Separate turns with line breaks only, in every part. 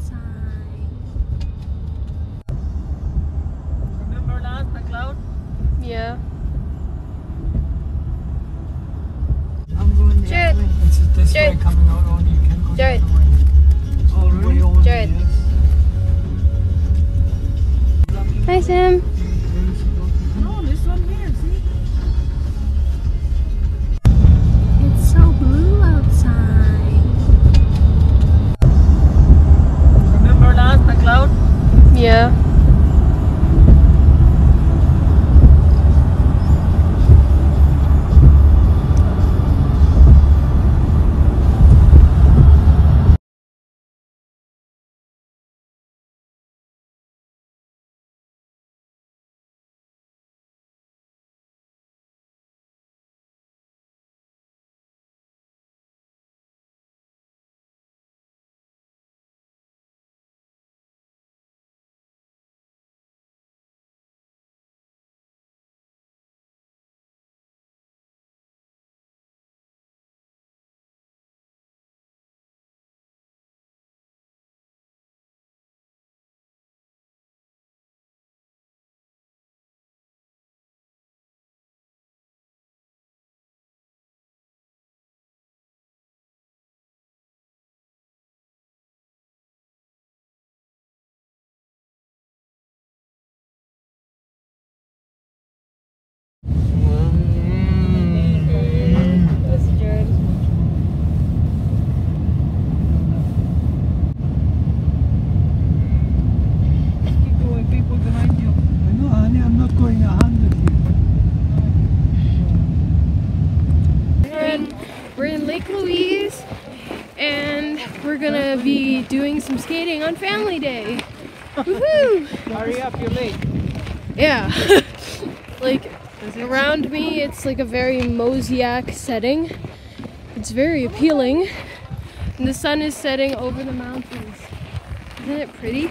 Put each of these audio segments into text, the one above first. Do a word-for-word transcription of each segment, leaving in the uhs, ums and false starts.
outside.
Remember last McLeod?
Yeah.
I'm going the
Jared.
other way. It's this
Jared.
way coming out on you can go
Jared.
the other way. All the way over
Jared.
there.
Hi, Sam.
No, this one here, see?
It's so blue outside.
Remember last McLeod?
Yeah. That's Jared.
Keep going, people behind you. I know, honey, I'm not going a hundred here.
We're in Lake Louise, and we're gonna be doing some skating on Family Day. Woohoo!
Hurry up, you're late.
Yeah. Like around me, it's like a very mosaic setting. It's very appealing, and the sun is setting over the mountains. Isn't it pretty?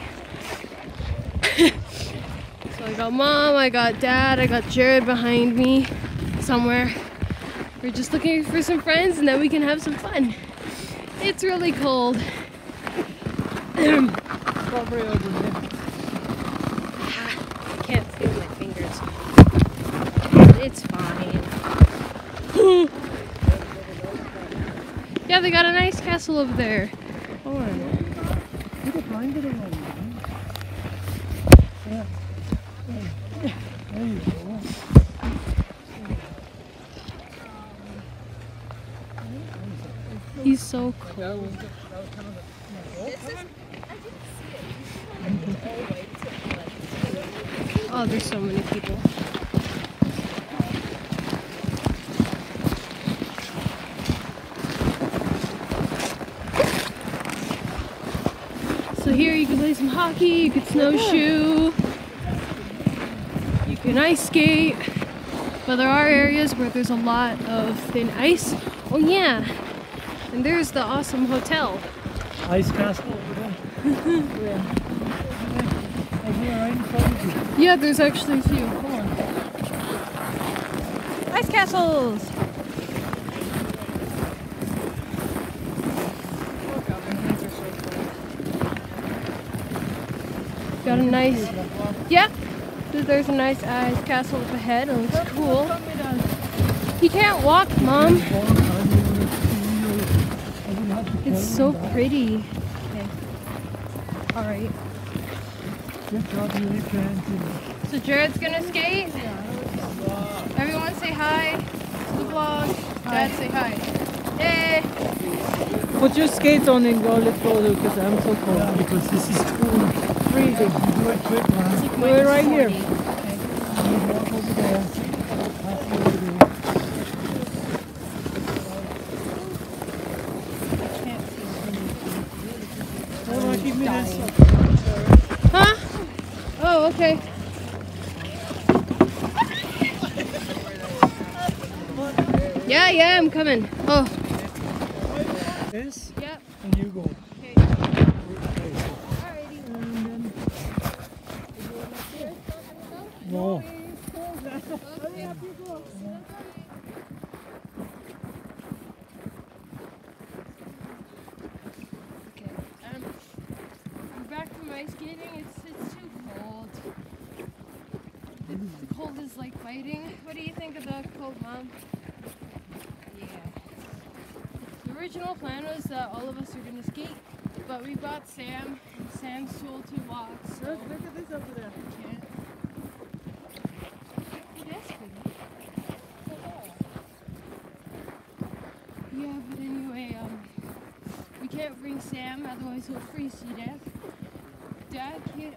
So I got mom, I got dad, I got Jared behind me somewhere. We're just looking for some friends, and then we can have some fun. It's really cold.
Probably over there.
I can't feel my fingers. It's fine. Yeah, they got an ice castle over there. Hold on.
You can find it along. Yeah. There you go.
He's so cool. Oh, there's so many people. So here you can play some hockey, you can snowshoe, you can ice skate, but there are areas where there's a lot of thin ice. Oh yeah, and there's the awesome hotel.
Ice castle over there. Yeah. Over here, right in front of you.
Yeah, there's actually a few. Come on. Ice castles! Got a nice, yeah, there's a nice ice castle up ahead. It looks cool. He can't walk, Mom. It's so pretty. Okay. All right. So Jared's gonna skate. Everyone say hi to the vlog. Dad, say hi. Yay!
Put your skates on and go a little further because I'm so cold. Yeah, because this is cool. Freezing. Do it quick, man.
Like
Do it right here.
Okay.
You walk over there. Pass it over there. Hold on, give me this.
Huh? Oh, okay. Yeah, yeah, I'm coming. Oh.
This?
Yep.
And you go.
Okay.
No.
Okay. The cold is like biting. What do you think of the cold, Mom? Yeah. The original plan was that all of us are gonna skate, but we brought Sam, and Sam's too old to walk, so
Look, look at this over there.
we can't. Yes, baby. Yeah, but anyway, um, we can't bring Sam, otherwise he'll freeze to death. Dad can't.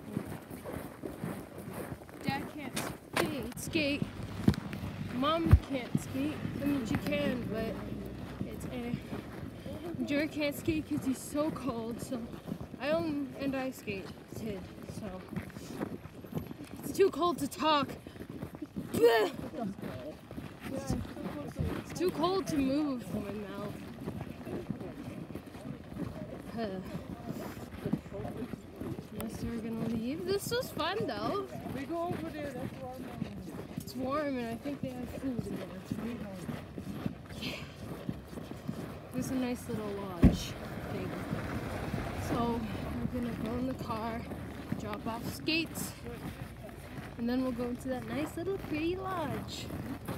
Dad can't skate. Skate. Mom can't skate. I mean, she can, but it's eh. Jared can't skate because he's so cold. So I own and I skate. Tid. So it's too cold to talk. Blech. It's too cold to move from my mouth. Huh. Yes, we're gonna leave. This was fun though.
We go over there, that's warm.
It's warm and I think they have food in there. Yeah. There's a nice little lodge thing. So we're gonna go in the car, drop off skates, and then we'll go into that nice little pretty lodge.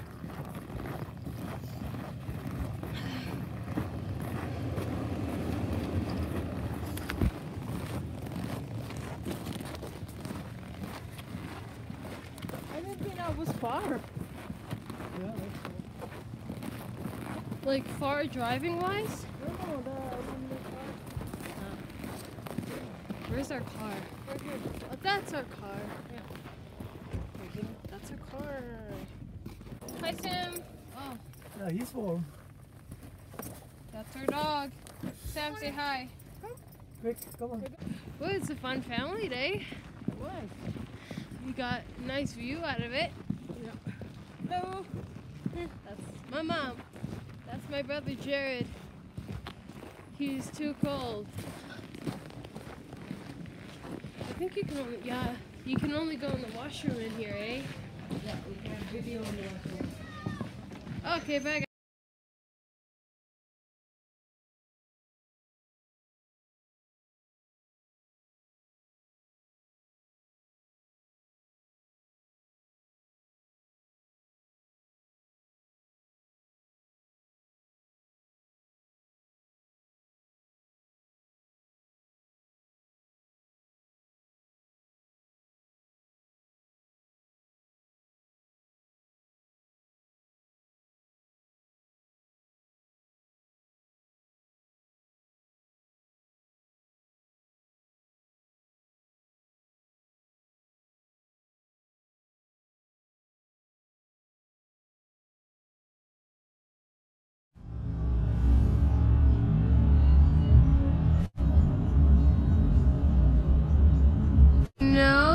I didn't think that was far. Yeah, that's cool.
Like far driving wise?
No, no, the one the car.
Where's our car?
Right here.
Oh, that's our car.
Yeah.
That's our car. Hi, Sam. Oh,
Yeah, he's warm.
that's our dog. Sam, say hi.
Quick, come on.
Well, it's a fun family day.
What?
We got a nice view out of it.
Yeah.
Hello. That's my mom. That's my brother Jared. He's too cold. I think you can only, yeah, you can only go in the washroom in here, eh?
Yeah, we can video on the washroom.
Okay, bye. No.